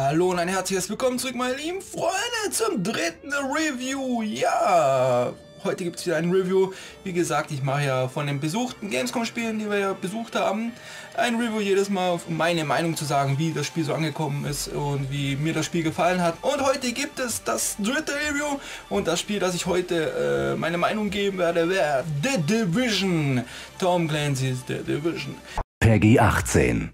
Hallo und ein herzliches Willkommen zurück, meine lieben Freunde, zum dritten Review. Ja, heute gibt es wieder ein Review. Wie gesagt, ich mache ja von den besuchten Gamescom-Spielen, die wir ja besucht haben, ein Review jedes Mal, um meine Meinung zu sagen, wie das Spiel so angekommen ist und wie mir das Spiel gefallen hat. Und heute gibt es das dritte Review und das Spiel, das ich heute meine Meinung geben werde, wäre The Division. Tom Clancy's The Division. PEGI 18.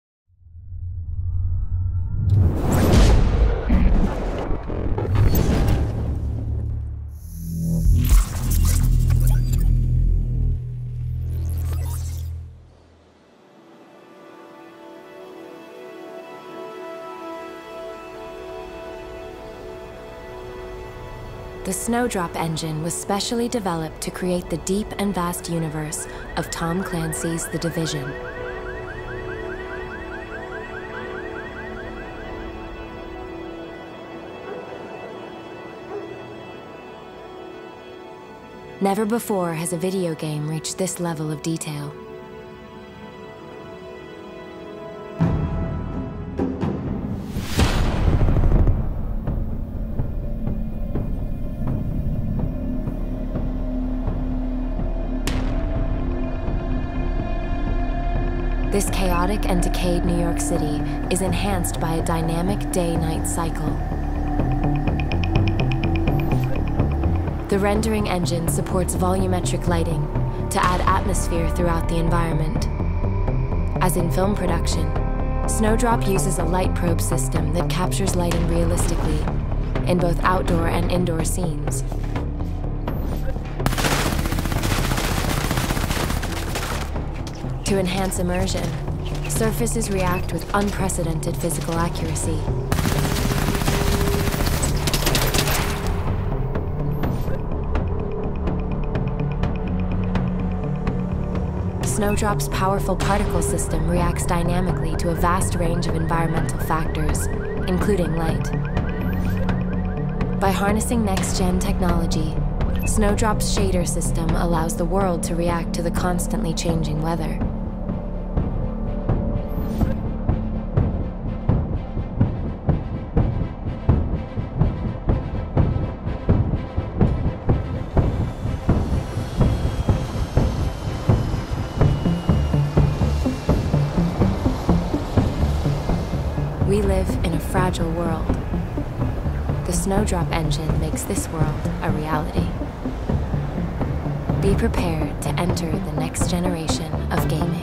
The Snowdrop engine was specially developed to create the deep and vast universe of Tom Clancy's The Division. Never before has a video game reached this level of detail. This chaotic and decayed New York City is enhanced by a dynamic day-night cycle. The rendering engine supports volumetric lighting to add atmosphere throughout the environment. As in film production, Snowdrop uses a light probe system that captures lighting realistically in both outdoor and indoor scenes. To enhance immersion, surfaces react with unprecedented physical accuracy. Snowdrop's powerful particle system reacts dynamically to a vast range of environmental factors, including light. By harnessing next-gen technology, Snowdrop's shader system allows the world to react to the constantly changing weather. We live in a fragile world. The Snowdrop engine makes this world a reality. Be prepared to enter the next generation of gaming.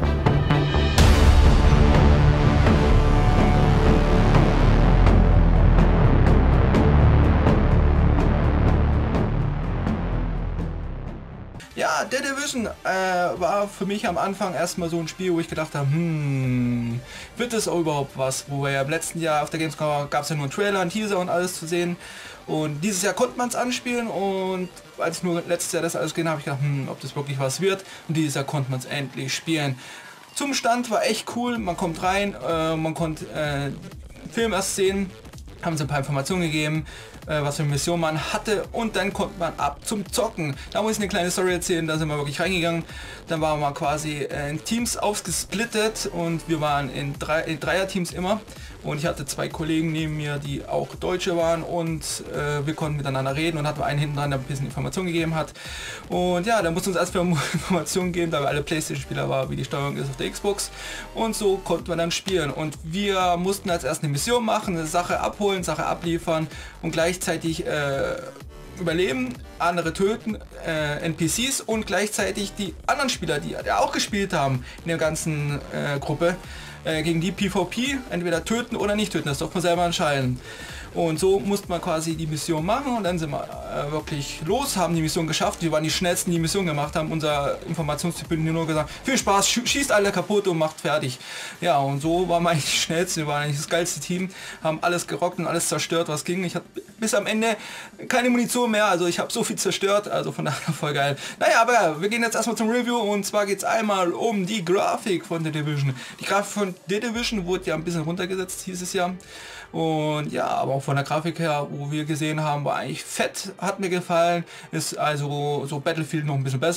Ja, The Division war für mich am Anfang erstmal so ein Spiel, wo ich gedacht habe, wird das auch überhaupt was? Wo wir ja im letzten Jahr auf der Gamescom gab es ja nur einen Trailer, einen Teaser und alles zu sehen. Und dieses Jahr konnte man es anspielen und als ich nur letztes Jahr das alles gesehen habe, ich gedacht, ob das wirklich was wird. Und dieses Jahr konnte man es endlich spielen. Zum Stand war echt cool, man kommt rein, man konnte Film erst sehen, haben sie ein paar Informationen gegeben, was für eine Mission man hatte und dann konnte man ab zum Zocken. Da muss ich eine kleine Story erzählen, da sind wir wirklich reingegangen. Dann waren wir quasi in Teams aufgesplittet und wir waren in Dreierteams immer. Und ich hatte zwei Kollegen neben mir, die auch Deutsche waren und wir konnten miteinander reden und hatten einen hinten dran, der ein bisschen Informationen gegeben hat. Und ja, da mussten uns erst Informationen geben, da wir alle Playstation-Spieler waren, wie die Steuerung ist auf der Xbox. Und so konnten wir dann spielen. Und wir mussten als erst eine Mission machen, eine Sache abholen, Sache abliefern und gleichzeitig überleben, andere töten, NPCs und gleichzeitig die anderen Spieler, die auch gespielt haben in der ganzen Gruppe, gegen die PvP entweder töten oder nicht töten, das durfte man selber entscheiden. Und so musste man quasi die Mission machen und dann sind wir wirklich los, haben die Mission geschafft. Wir waren die schnellsten, die Mission gemacht haben. Unser Informationstyp hat nur gesagt, viel Spaß, schießt alle kaputt und macht fertig. Ja, und so waren wir eigentlich die schnellsten, wir waren eigentlich das geilste Team, haben alles gerockt und alles zerstört, was ging. Ich hatte bis am Ende keine Munition mehr, also ich habe so viel zerstört, also von daher voll geil. Naja, aber ja, wir gehen jetzt erstmal zum Review und zwar geht es einmal um die Grafik von The Division. Die Grafik von The Division wurde ja ein bisschen runtergesetzt, hieß es ja. Und ja, aber auch von der Grafik her, wo wir gesehen haben, war eigentlich fett, hat mir gefallen. Ist also so Battlefield noch ein bisschen besser.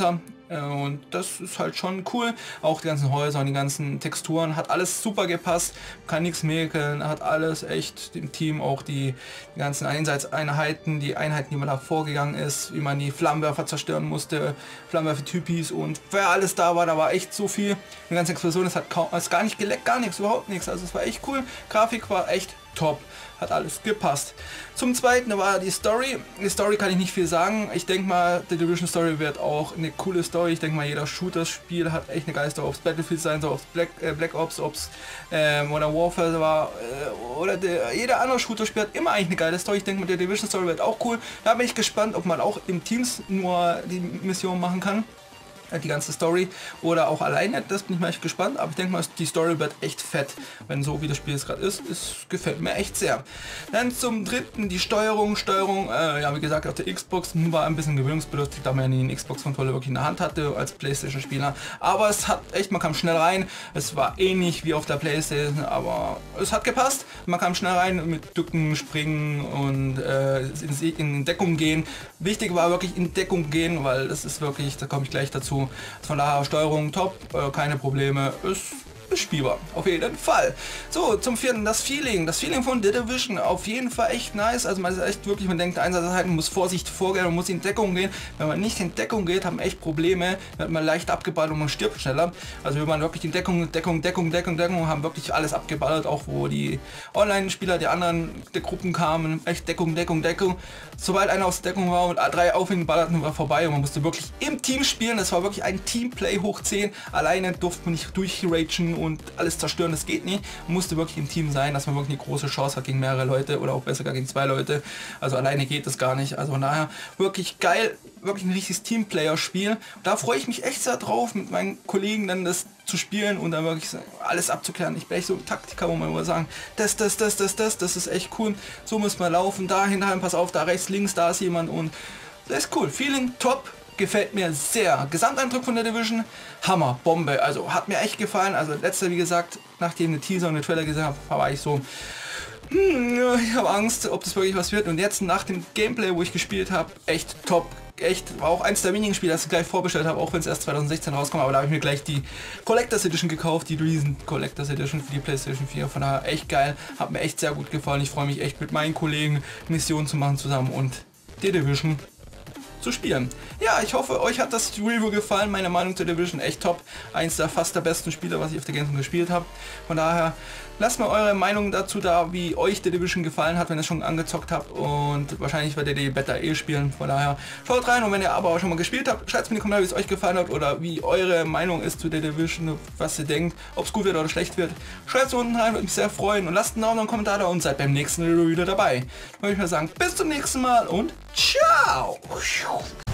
Und das ist halt schon cool. Auch die ganzen Häuser und die ganzen Texturen, hat alles super gepasst, kann nichts mäkeln, hat alles echt dem Team, auch die ganzen Einsatzeinheiten, die Einheiten, die man da vorgegangen ist, wie man die Flammenwerfer zerstören musste, Flammenwerfer-Typis und wer alles da war echt so viel. Die ganze Explosion, es hat gar nicht geleckt, gar nichts, überhaupt nichts. Also es war echt cool. Grafik war echt top. Hat alles gepasst. Zum Zweiten war die Story. Die Story kann ich nicht viel sagen. Ich denke mal, die Division Story wird auch eine coole Story. Ich denke mal, jeder Shooter-Spiel hat echt eine geile Story. Ob es Battlefield sein soll, ob es Black Ops, ob es Modern Warfare war oder jeder andere Shooter-Spiel hat immer eigentlich eine geile Story. Ich denke mal, die Division Story wird auch cool. Da bin ich gespannt, ob man auch im Teams nur die Mission machen kann. Die ganze Story oder auch alleine, das bin ich mal echt gespannt, aber ich denke mal, die Story wird echt fett, wenn so wie das Spiel jetzt gerade ist, es gefällt mir echt sehr. Dann zum dritten, die Steuerung, ja wie gesagt auf der Xbox war ein bisschen gewöhnungsbedürftig, da man ja nie einen Xbox-Controller wirklich in der Hand hatte als Playstation-Spieler, aber es hat echt, man kam schnell rein, es war ähnlich wie auf der Playstation, aber es hat gepasst, man kam schnell rein mit Ducken, Springen und in Deckung gehen. Wichtig war wirklich in Deckung gehen, weil das ist wirklich, da komme ich gleich dazu. Von daher Steuerung top, keine Probleme, ist spielbar, auf jeden Fall. So, zum vierten, das Feeling von The Division, auf jeden Fall echt nice, also man ist echt wirklich, man denkt, Einsatzeinheiten muss Vorsicht vorgehen, man muss in Deckung gehen, wenn man nicht in Deckung geht, haben echt Probleme, wird man leicht abgeballert und man stirbt schneller, also wenn man wirklich in Deckung, haben wirklich alles abgeballert, auch wo die Online-Spieler der anderen der Gruppen kamen, echt Deckung, sobald einer aus Deckung war und 3 aufhängen, ballerten, war vorbei und man musste wirklich im Team spielen, das war wirklich ein Teamplay hoch 10, alleine durfte man nicht durchragen und alles zerstören, das geht nicht. Man musste wirklich im Team sein, dass man wirklich eine große Chance hat gegen mehrere Leute oder auch besser gar gegen 2 Leute. Also alleine geht das gar nicht. Also von daher wirklich geil, wirklich ein richtiges Teamplayer-Spiel. Da freue ich mich echt sehr drauf, mit meinen Kollegen dann das zu spielen und dann wirklich alles abzuklären. Ich bin echt so ein Taktiker, wo man immer sagen, das ist echt cool. So muss man laufen, da hinten, pass auf, da rechts, links, da ist jemand und das ist cool. Feeling top. Gefällt mir sehr. Gesamteindruck von der Division, Hammer, Bombe. Also hat mir echt gefallen. Also letzter, wie gesagt, nachdem eine Teaser und eine Trailer gesehen habe, war ich so, ich habe Angst, ob das wirklich was wird. Und jetzt nach dem Gameplay, wo ich gespielt habe, echt top. Echt, war auch eins der wenigen Spiele, das ich gleich vorbestellt habe, auch wenn es erst 2016 rauskommt, aber da habe ich mir gleich die Collectors Edition gekauft, die Reason Collectors Edition für die Playstation 4, von daher echt geil, hat mir echt sehr gut gefallen, ich freue mich echt mit meinen Kollegen Missionen zu machen zusammen und die Division zu spielen. Ja, ich hoffe, euch hat das Review gefallen. Meine Meinung zur Division echt top. Eins der fast der besten Spiele, was ich auf der Gamescom gespielt habe. Von daher lasst mal eure Meinung dazu da, wie euch die Division gefallen hat, wenn ihr schon angezockt habt. Und wahrscheinlich werdet ihr die Beta spielen. Von daher schaut rein und wenn ihr aber auch schon mal gespielt habt, schreibt mir in die Kommentare, wie es euch gefallen hat oder wie eure Meinung ist zu der Division, was ihr denkt, ob es gut wird oder schlecht wird. Schreibt es unten rein, würde mich sehr freuen und lasst einen Daumen und einen Kommentar da und seid beim nächsten Review wieder dabei. Dann würde ich mal sagen, bis zum nächsten Mal und ciao!